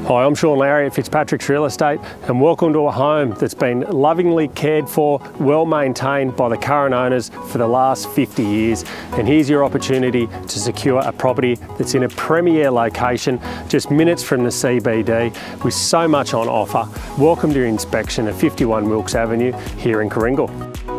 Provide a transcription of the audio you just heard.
Hi, I'm Shaun Lowry at Fitzpatricks Real Estate and welcome to a home that's been lovingly cared for, well maintained by the current owners for the last 50 years. And here's your opportunity to secure a property that's in a premier location, just minutes from the CBD, with so much on offer. Welcome to your inspection of 51 Wilks Avenue here in Kooringal.